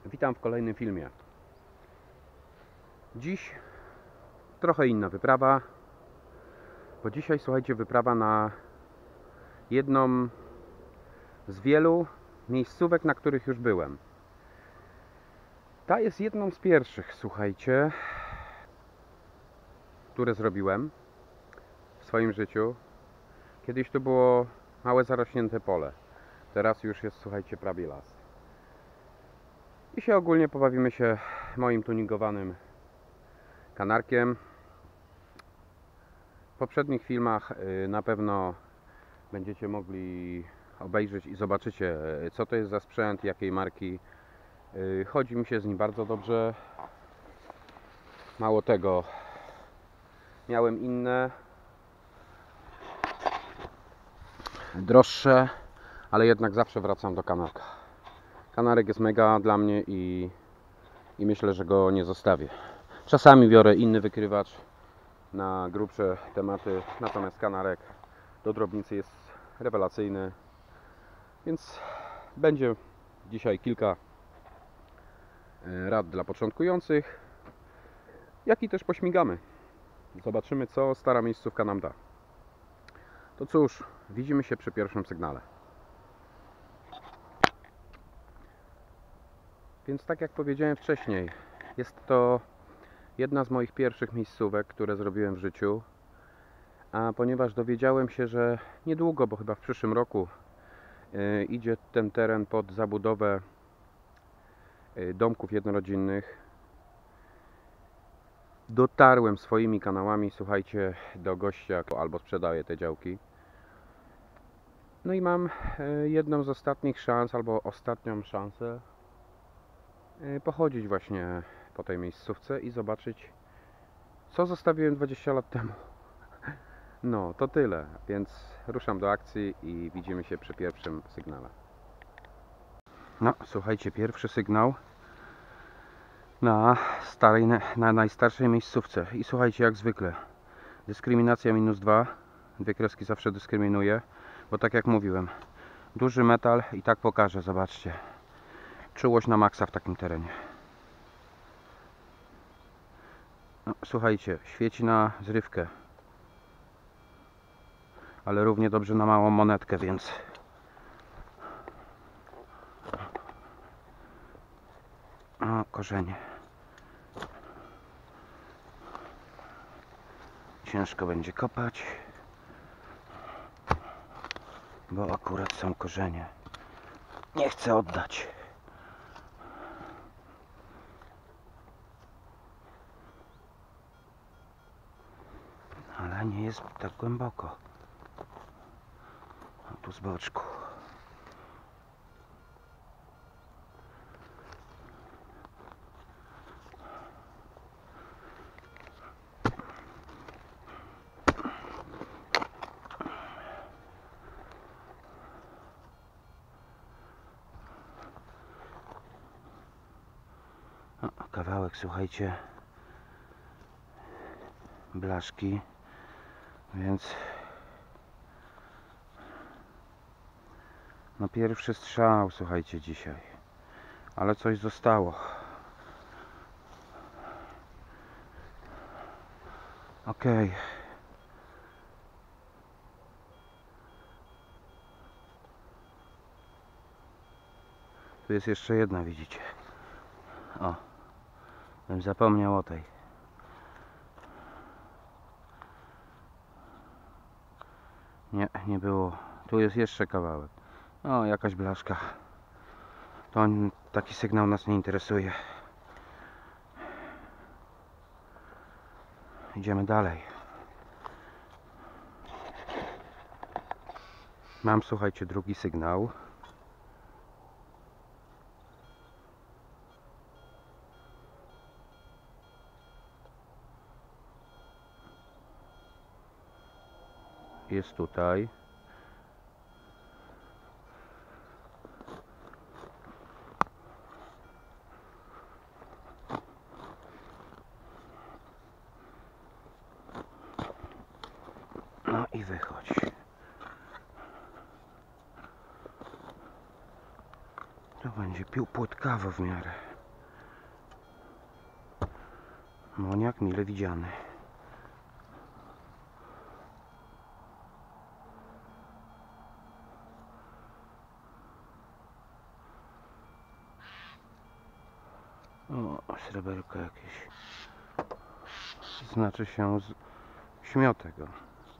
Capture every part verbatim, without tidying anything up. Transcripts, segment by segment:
Witam w kolejnym filmie. Dziś trochę inna wyprawa, bo dzisiaj, słuchajcie, wyprawa na jedną z wielu miejscówek, na których już byłem. Ta jest jedną z pierwszych, słuchajcie, które zrobiłem w swoim życiu. Kiedyś to było małe zarośnięte pole. Teraz już jest, słuchajcie, prawie las. I się ogólnie pobawimy się moim tuningowanym kanarkiem. W poprzednich filmach na pewno będziecie mogli obejrzeć i zobaczycie, co to jest za sprzęt, jakiej marki. Chodzi mi się z nim bardzo dobrze. Mało tego, miałem inne, droższe, ale jednak zawsze wracam do kanarka. Kanarek jest mega dla mnie i, i myślę, że go nie zostawię. Czasami biorę inny wykrywacz na grubsze tematy, natomiast kanarek do drobnicy jest rewelacyjny, więc będzie dzisiaj kilka rad dla początkujących, jak i też pośmigamy. Zobaczymy, co stara miejscówka nam da. To cóż, widzimy się przy pierwszym sygnale. Więc tak jak powiedziałem wcześniej, jest to jedna z moich pierwszych miejscówek, które zrobiłem w życiu. A ponieważ dowiedziałem się, że niedługo, bo chyba w przyszłym roku yy, idzie ten teren pod zabudowę yy, domków jednorodzinnych, dotarłem swoimi kanałami, słuchajcie, do gościa, albo sprzedaję te działki. No i mam yy, jedną z ostatnich szans, albo ostatnią szansę yy, pochodzić właśnie po tej miejscówce i zobaczyć, co zostawiłem dwadzieścia lat temu. No, to tyle, więc ruszam do akcji i widzimy się przy pierwszym sygnale. No, słuchajcie, pierwszy sygnał na starej, na najstarszej miejscówce. I słuchajcie, jak zwykle, dyskryminacja minus dwa. Dwie kreski zawsze dyskryminuję, bo tak jak mówiłem, duży metal i tak pokażę, zobaczcie. Czułość na maksa w takim terenie. No, słuchajcie, świeci na zrywkę, ale równie dobrze na małą monetkę, więc o, korzenie. Ciężko będzie kopać, bo akurat są korzenie. Nie chcę oddać. Ale nie jest tak głęboko. O, tu z boczku. O, kawałek, słuchajcie, blaszki, więc no pierwszy strzał, słuchajcie, dzisiaj, ale coś zostało. Okej. Tu jest jeszcze jedna, widzicie. O, bym zapomniał o tej. Nie, nie było. Tu jest jeszcze kawałek. O, jakaś blaszka. To taki sygnał nas nie interesuje. Idziemy dalej. Mam, słuchajcie, drugi sygnał. Jest tutaj. No i wychodź. To będzie pił płotkawo w miarę. Moniak mile widziany. O, sreberko jakieś. Znaczy się z śmiotego.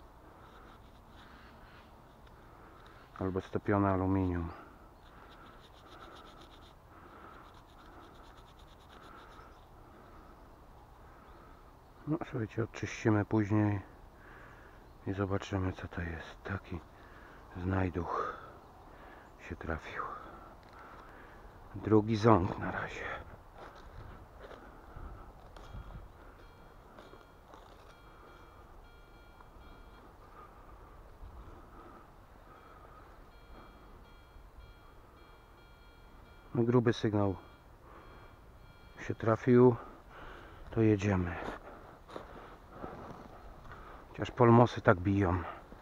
Albo stopione aluminium. No słuchajcie, odczyścimy później i zobaczymy, co to jest. Taki znajduch się trafił. Drugi ząg na razie. No, gruby sygnał się trafił, to jedziemy. Chociaż polmosy tak biją.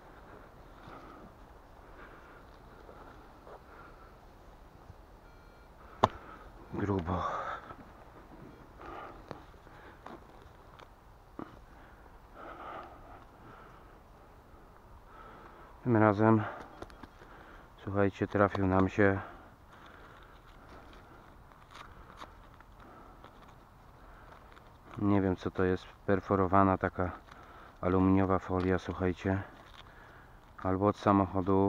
Grubo. Tym razem, słuchajcie, trafił nam się nie wiem, co to jest, perforowana taka aluminiowa folia, słuchajcie, albo od samochodu,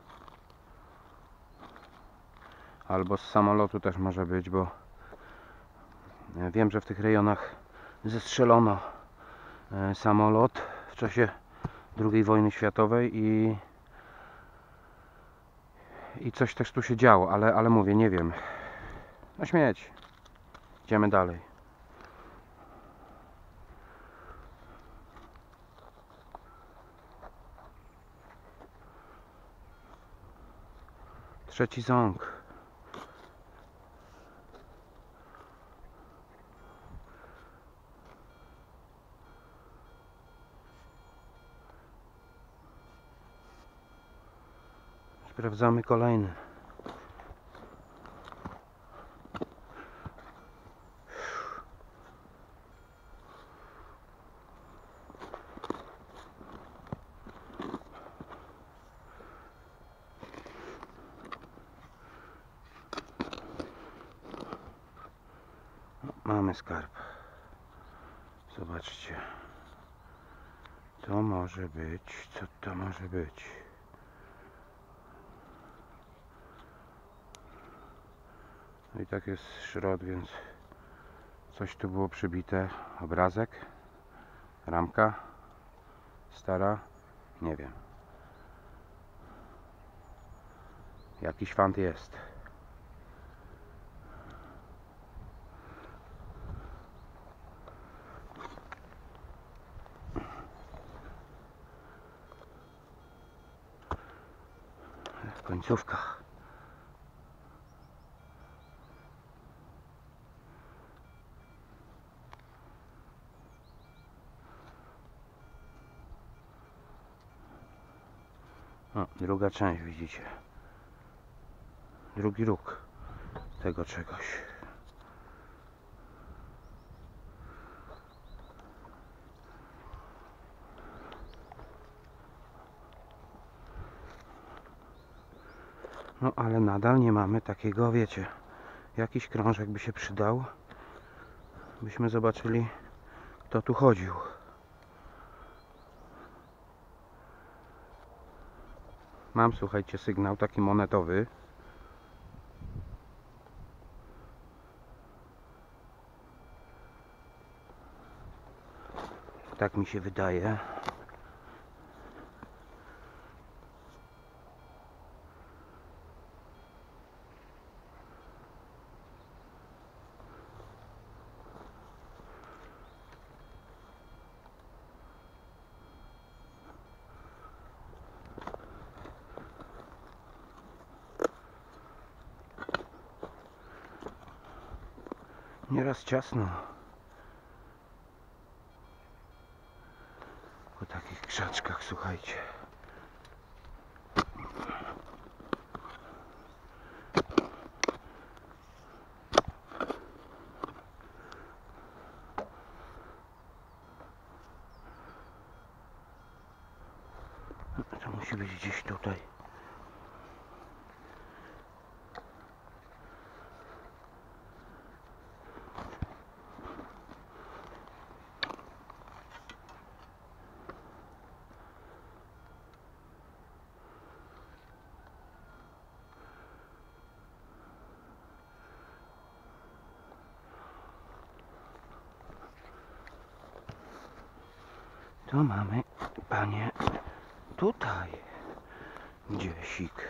albo z samolotu też może być, bo wiem, że w tych rejonach zestrzelono samolot w czasie drugiej wojny światowej i i coś też tu się działo, ale, ale mówię, nie wiem. No śmieć. Idziemy dalej. Trzeci ząg. Sprawdzamy kolejny. Mamy skarb. Zobaczcie. To może być. Co to może być? No i tak jest szrot, więc coś tu było przybite. Obrazek. Ramka. Stara. Nie wiem. Jakiś fant jest. Końcówka. O, druga część, widzicie. Drugi róg tego czegoś. No ale nadal nie mamy takiego, wiecie, jakiś krążek by się przydał, byśmy zobaczyli, kto tu chodził. Mam, słuchajcie, sygnał taki monetowy. Tak mi się wydaje. Nieraz ciasno po takich krzaczkach, słuchajcie. musi być gdzieś tutaj. Tu mamy, panie, tutaj gdziesik.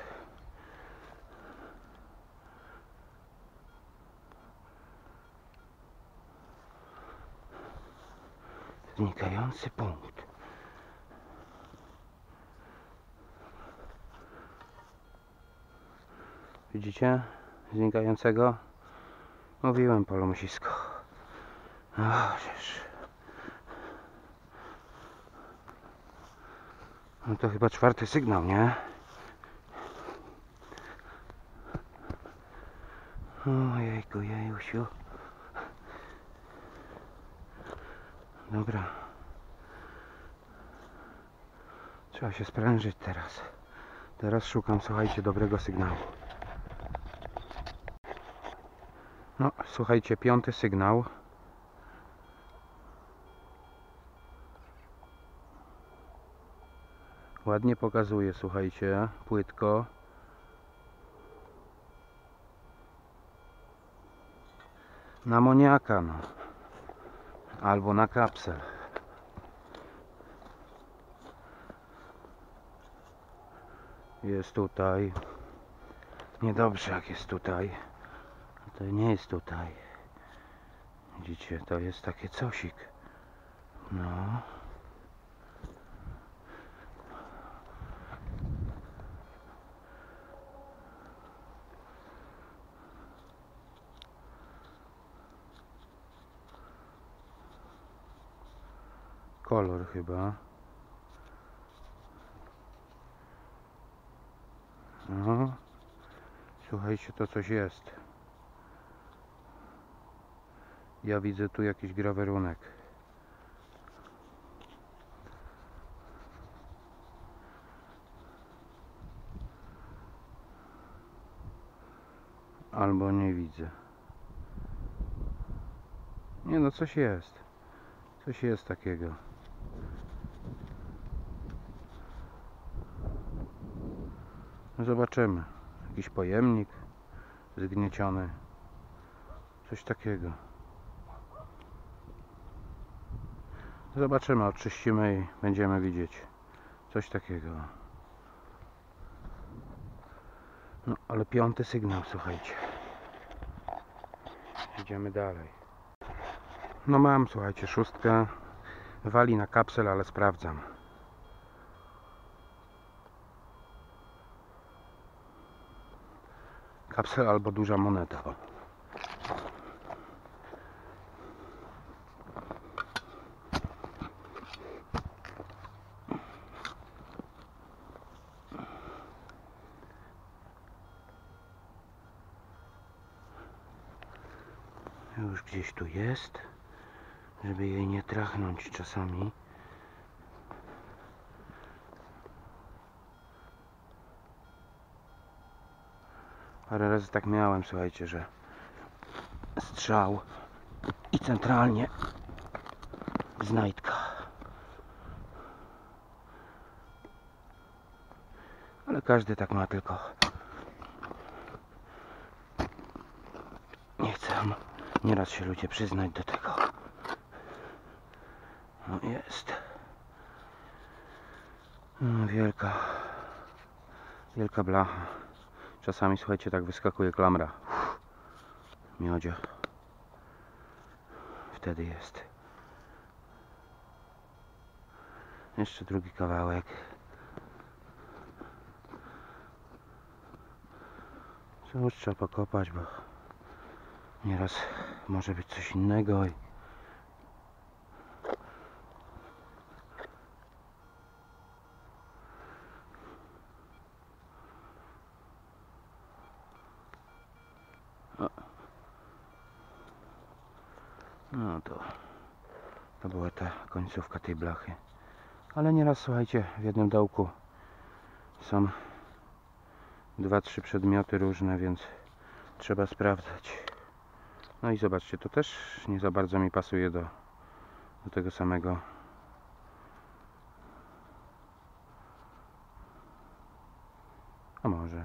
Znikający punkt. Widzicie? Znikającego? Mówiłem, polomosisko. O, żeż. No to chyba czwarty sygnał, nie? Ojejku, jejusiu. Dobra. Trzeba się sprężyć teraz. Teraz szukam, słuchajcie, dobrego sygnału. No, słuchajcie, piąty sygnał. Ładnie pokazuje, słuchajcie, płytko. Na amoniaka, no. Albo na kapsel. Jest tutaj. Niedobrze jak jest tutaj. To nie jest tutaj. Widzicie, to jest takie cosik. No. Kolor chyba. No. Słuchajcie, to coś jest. Ja widzę tu jakiś grawerunek. Albo nie widzę. Nie no, coś jest. Coś jest takiego. Zobaczymy. Jakiś pojemnik zgnieciony. Coś takiego. Zobaczymy, oczyścimy i będziemy widzieć. Coś takiego. No, ale piąty sygnał, słuchajcie. Idziemy dalej. No mam, słuchajcie, szóstkę. Wali na kapsel, ale sprawdzam. Kapsel albo duża moneta. O. Już gdzieś tu jest, żeby jej nie trachnąć czasami. Parę razy tak miałem, słuchajcie, że strzał i centralnie znajdka. Ale każdy tak ma, tylko nie chcę nieraz się ludzie przyznać do tego. No jest. No, wielka, wielka blacha. Czasami, słuchajcie, tak wyskakuje klamra. Uff, miodzio. Wtedy jest. Jeszcze drugi kawałek. Cóż, trzeba pokopać, bo nieraz może być coś innego i no to to była ta końcówka tej blachy. Ale nieraz, słuchajcie, w jednym dołku Są dwa, trzy przedmioty różne, więc trzeba sprawdzać. No i zobaczcie, to też nie za bardzo mi pasuje do, do tego samego. A może.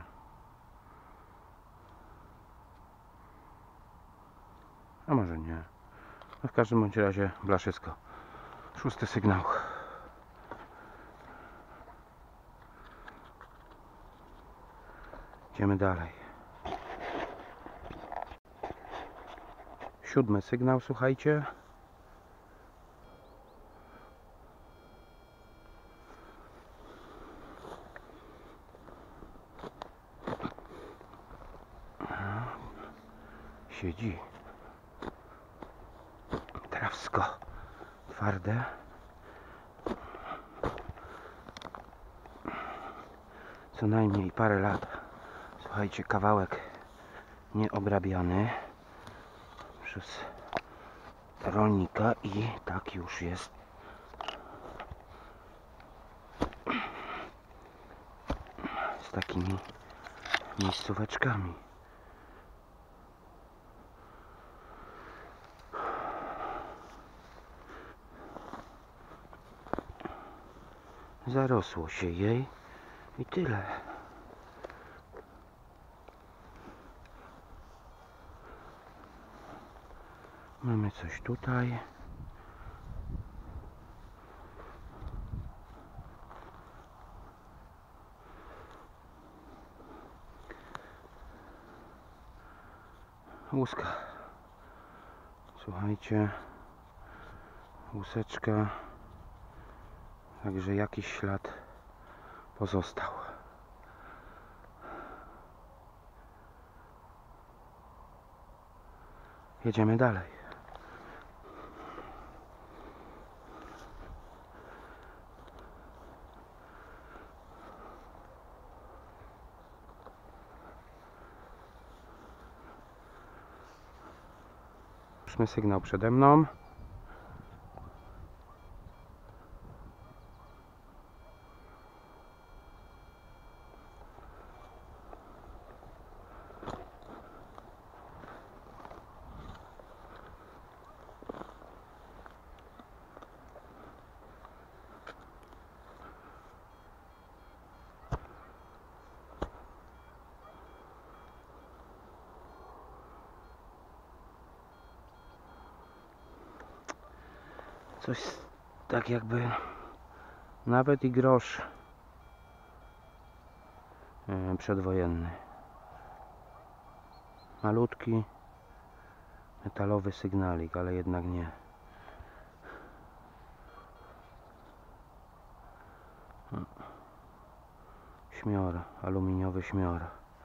A może nie. No w każdym bądź razie blaszysko. Szósty sygnał. Idziemy dalej. Siódmy sygnał, słuchajcie. Siedzi. Trawsko. Twarde. Co najmniej parę lat. Słuchajcie, kawałek nieobrabiany przez rolnika i tak już jest. Z takimi miejscóweczkami. Zarosło się jej i tyle. Mamy coś tutaj. Łuska. Słuchajcie. Łuseczka. Także jakiś ślad pozostał. Jedziemy dalej. Ósmy sygnał przede mną. Coś tak jakby nawet i grosz przedwojenny. Malutki metalowy sygnalik, ale jednak nie. Śmior, aluminiowy śmior.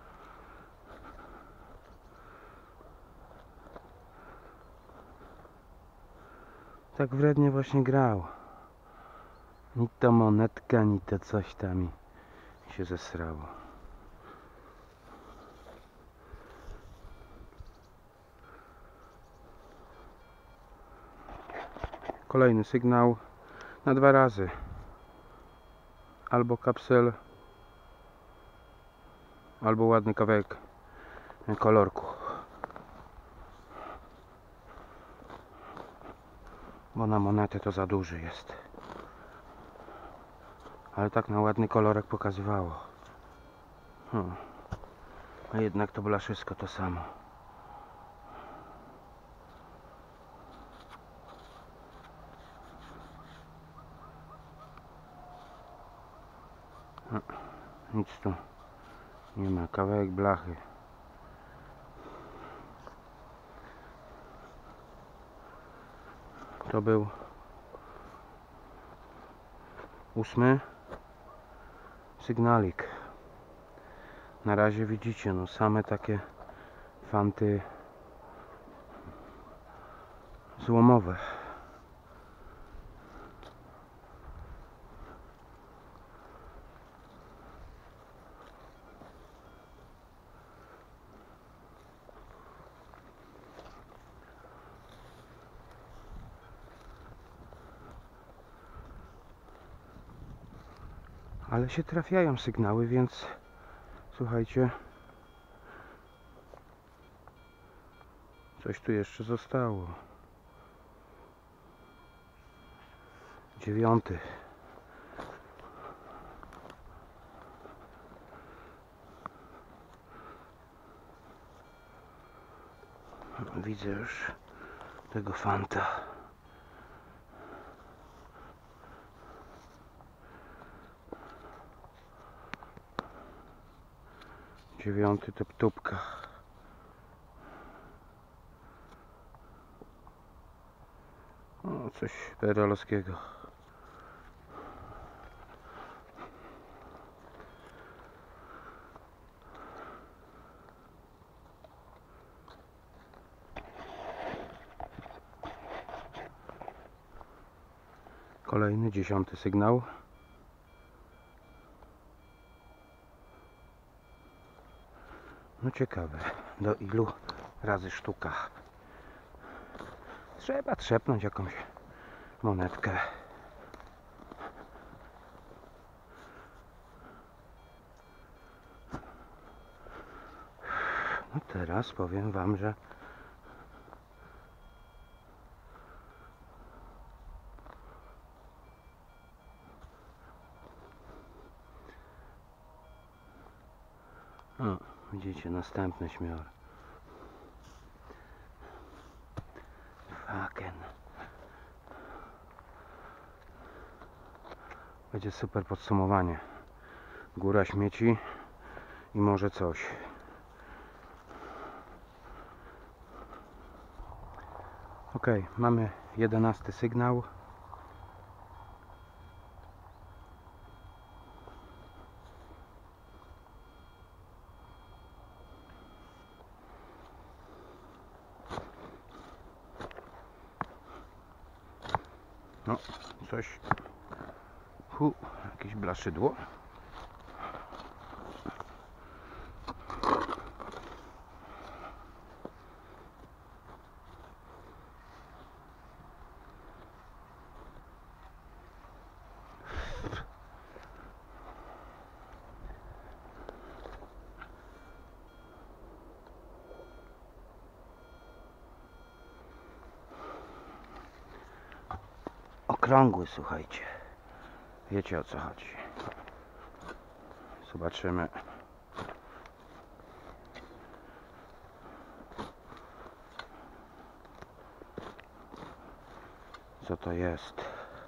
Tak wrednie właśnie grał. Ni to monetka, ni to coś tam i się zesrało. Kolejny sygnał na dwa razy. Albo kapsel, albo ładny kawałek kolorku. Bo na monetę to za duży jest. Ale tak na ładny kolorek pokazywało. Hmm. A jednak to blaszysko to samo. No, nic tu nie ma. Kawałek blachy. To był ósmy sygnalik. Na razie widzicie, no same takie fanty złomowe. Ale się trafiają sygnały, więc słuchajcie, coś tu jeszcze zostało. Dziewiąty. Widzę już tego fanta. Dziewiąty to ptupka. O, coś perelowskiego. Kolejny, dziesiąty sygnał. No ciekawe, do ilu razy sztuka. Trzeba trzepnąć jakąś monetkę. No teraz powiem wam, że o, widzicie, następny śmior. Fucking. Będzie super podsumowanie. Góra śmieci i może coś. Ok, mamy jedenasty sygnał. No, coś. Hu, jakieś blaszydło. Okrągły, słuchajcie. Wiecie, o co chodzi. Zobaczymy. Co to jest?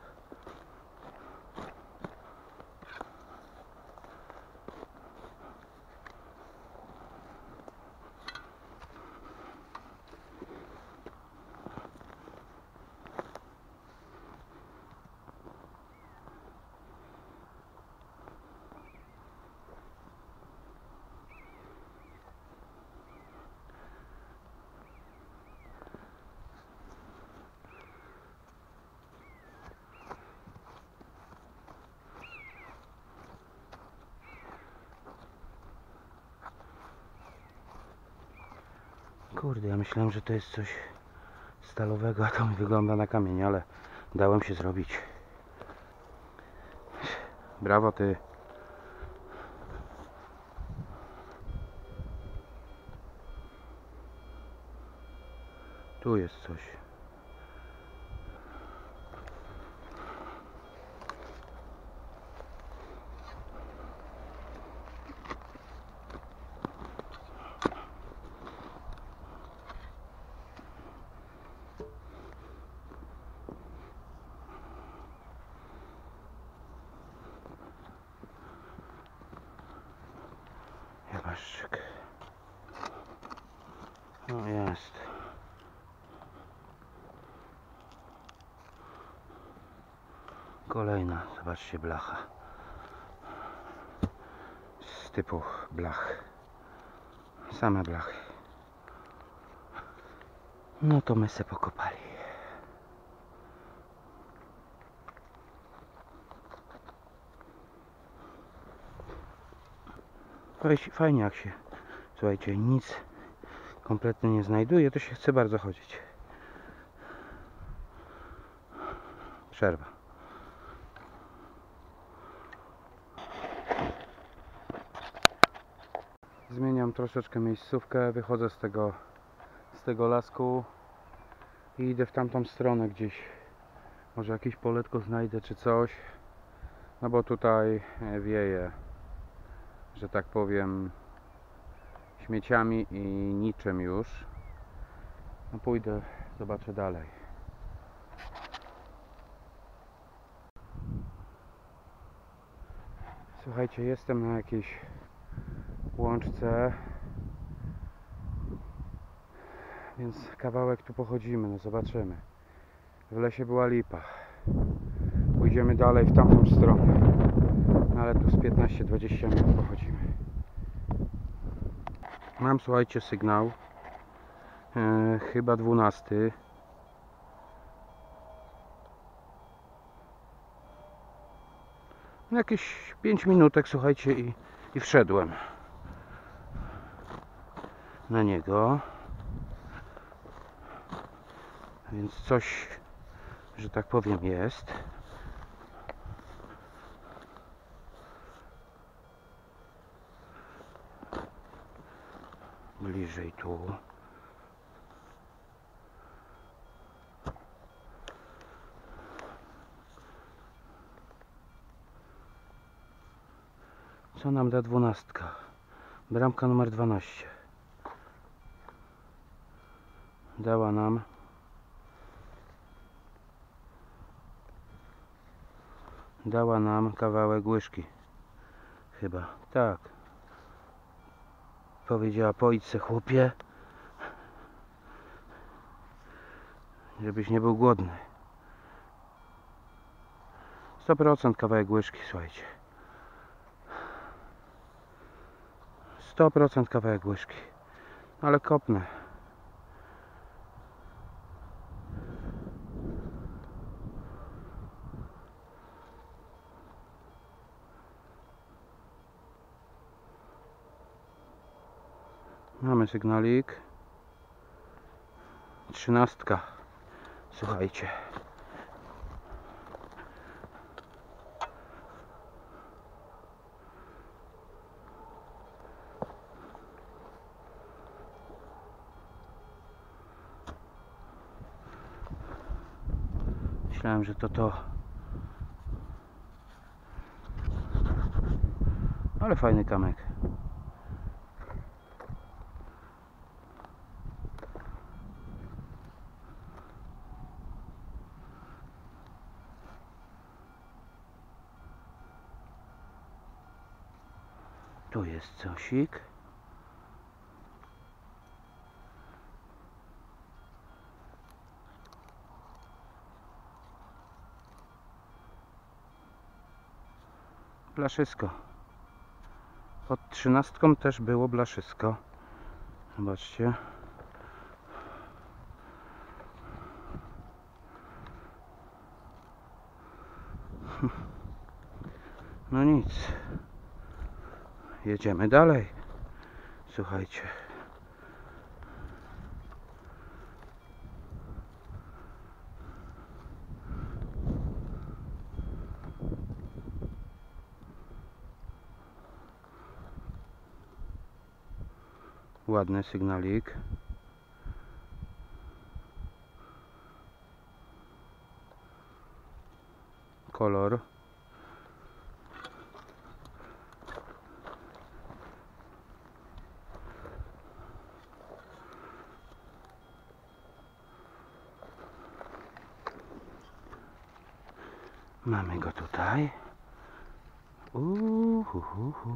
Kurde, ja myślałem, że to jest coś stalowego, a to mi wygląda na kamień, ale dałem się zrobić. Brawo ty. Tu jest coś. Jabaszczyk. No jest. Kolejna, zobaczcie, blacha. Z typu blach. Same blachy. No to my se pokopali. Fajnie, jak się, słuchajcie, nic kompletnie nie znajduje, to się chce bardzo chodzić. Przerwa. Zmieniam troszeczkę miejscówkę, wychodzę z tego, z tego lasku i idę w tamtą stronę gdzieś. Może jakieś poletko znajdę czy coś. No bo tutaj wieje, że tak powiem, śmieciami i niczym już. No pójdę, zobaczę dalej. Słuchajcie, jestem na jakiejś łączce, więc kawałek tu pochodzimy, no zobaczymy. W lesie była lipa. Pójdziemy dalej w tamtą stronę. No ale tu z piętnaście dwadzieścia minut pochodzimy. Mam, słuchajcie, sygnał. E, chyba dwunasty. Jakieś pięć minutek, słuchajcie, i, i wszedłem na niego. Więc coś, że tak powiem, jest. Bliżej tu. Co nam da dwunastka? Bramka numer dwanaście. Dała nam Dała nam kawałek łyżki. Chyba. Tak. Powiedziała: pojdź se, chłopie, żebyś nie był głodny. sto procent kawałek łyżki, słuchajcie. sto procent kawałek łyżki. Ale kopnę. Mamy sygnalik. Trzynastka. Słuchajcie. Myślałem, że to to. Ale fajny kamek. Tu jest cosik. Blaszysko. Pod trzynastką też było blaszysko. Zobaczcie. No nic. Jedziemy dalej. Słuchajcie. Ładny sygnalik. Kolor. Mamy go tutaj. Uhuhuhu.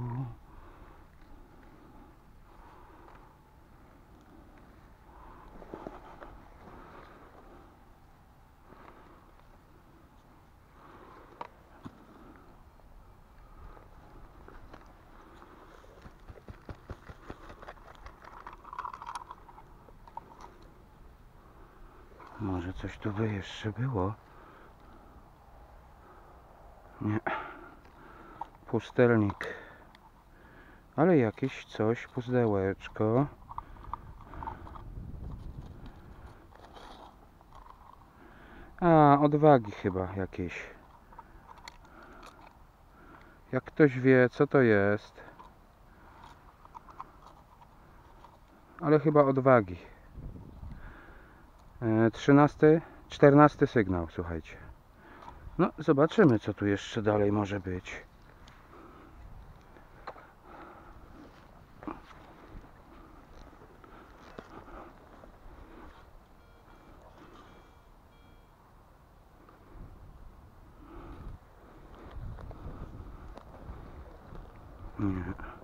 Może coś tu by jeszcze było? Nie. Pustelnik. Ale jakieś coś, pudełeczko. A, odwagi chyba jakieś. Jak ktoś wie, co to jest, ale chyba odwagi. Trzynasty, czternasty sygnał, słuchajcie. No, zobaczymy, co tu jeszcze dalej może być. Nie.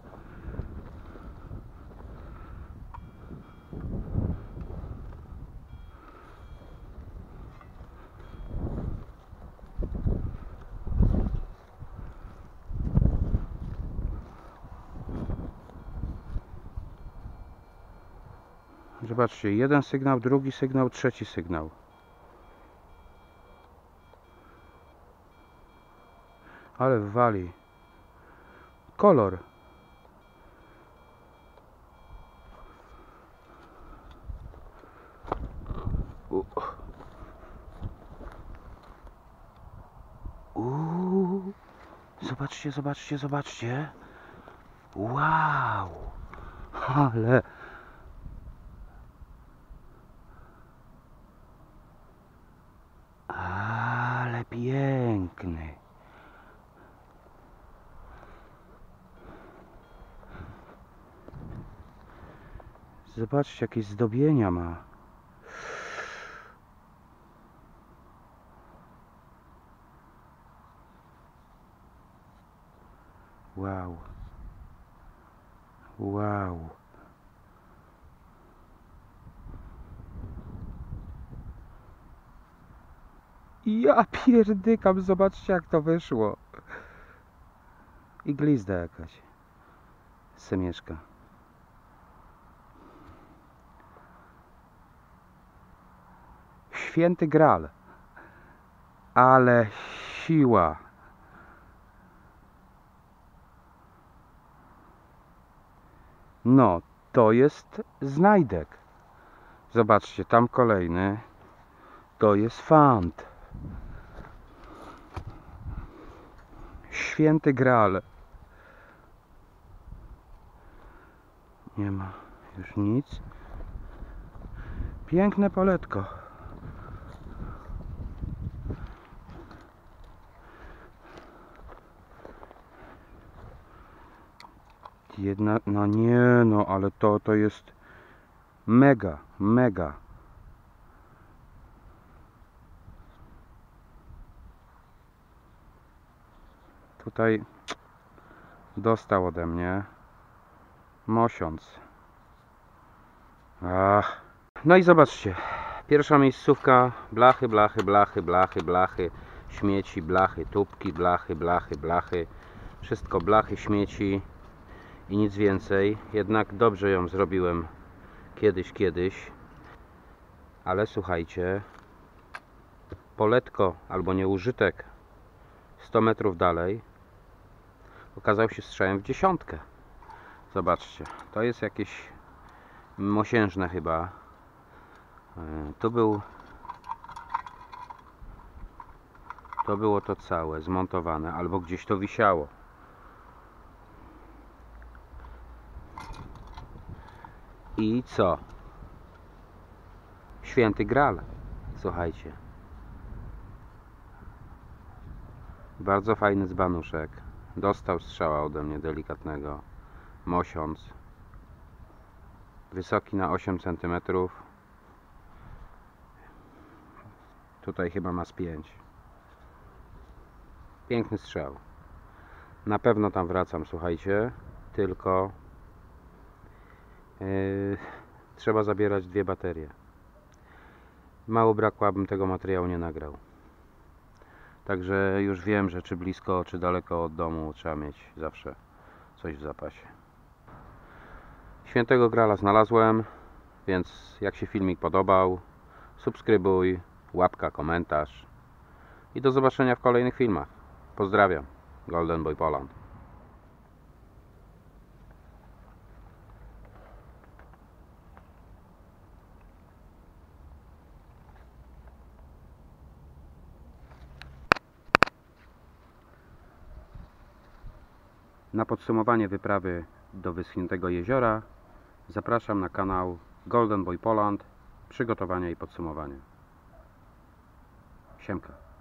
Zobaczcie, jeden sygnał, drugi sygnał, trzeci sygnał. Ale wali. Kolor. Uuu. Zobaczcie, zobaczcie, zobaczcie. Wow. Ale... Ale piękny. Zobaczcie, jakie zdobienia ma. Wow. Wow. Ja pierdykam, zobaczcie, jak to wyszło. I glizda jakaś. Semieszka. Święty Graal. Ale siła. No, to jest znajdek. Zobaczcie, tam kolejny. To jest fant. Święty Graal. Nie ma już nic. Piękne poletko. Jedna, no nie, no ale to, to jest mega, mega. Tutaj dostał ode mnie mosiąc. Ach. No i zobaczcie, pierwsza miejscówka, blachy, blachy, blachy, blachy, blachy, śmieci, blachy, tubki, blachy, blachy, blachy, wszystko blachy, śmieci i nic więcej. Jednak dobrze ją zrobiłem kiedyś, kiedyś, ale słuchajcie, poletko albo nieużytek sto metrów dalej okazał się strzałem w dziesiątkę. Zobaczcie, to jest jakieś mosiężne chyba. Tu był to było to całe zmontowane, albo gdzieś to wisiało. I co? Święty Graal. Słuchajcie. Bardzo fajny dzbanuszek. Dostał strzała ode mnie delikatnego. Mosiąc. Wysoki na osiem centymetrów. Tutaj chyba ma z pięć. Piękny strzał. Na pewno tam wracam, słuchajcie. Tylko yy, trzeba zabierać dwie baterie. Mało brakło, abym tego materiału nie nagrał. Także już wiem, że czy blisko, czy daleko od domu trzeba mieć zawsze coś w zapasie. Świętego Graala znalazłem, więc jak się filmik podobał, subskrybuj, łapka, komentarz i do zobaczenia w kolejnych filmach. Pozdrawiam, Golden Boy Poland. Na podsumowanie wyprawy do wyschniętego jeziora Zapraszam na kanał Golden Boy Poland, przygotowania i podsumowania. Siemka.